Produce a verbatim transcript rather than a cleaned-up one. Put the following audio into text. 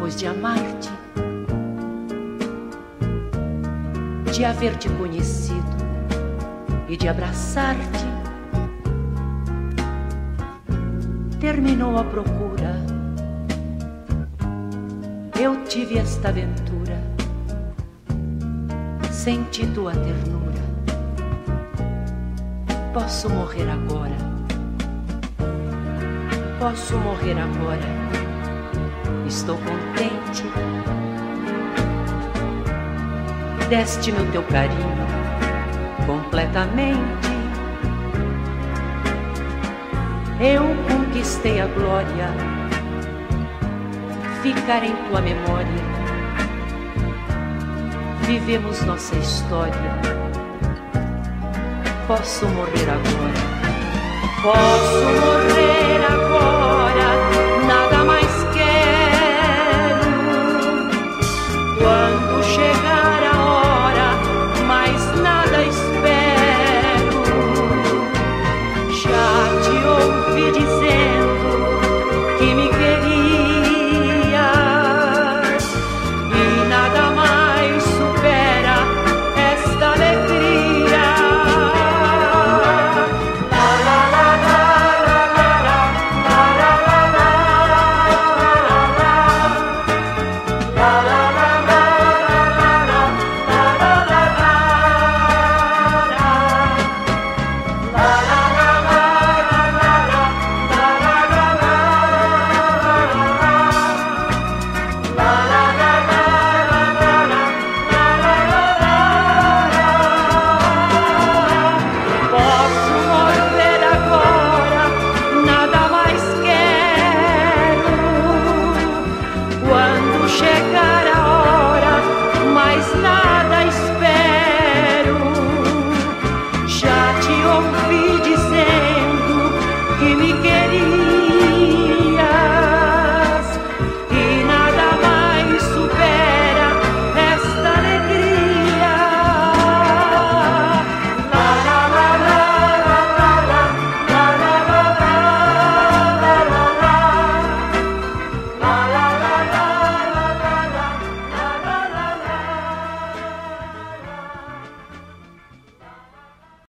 depois de amar-te, de haver-te conhecido e de abraçar-te, terminou a procura. Eu tive esta aventura, senti tua ternura. Posso morrer agora, posso morrer agora. Estou contente. Deste-me o teu carinho completamente. Eu conquistei a glória, ficar em tua memória. Vivemos nossa história. Posso morrer agora, posso morrer agora, nada mais quero. Quando chegar a hora, mais nada espero. Já te ouvi dizendo que me querias, e nada mais supera esta alegria. Chegar a hora, mais nada espero. Já te ouvi dizendo que me queria.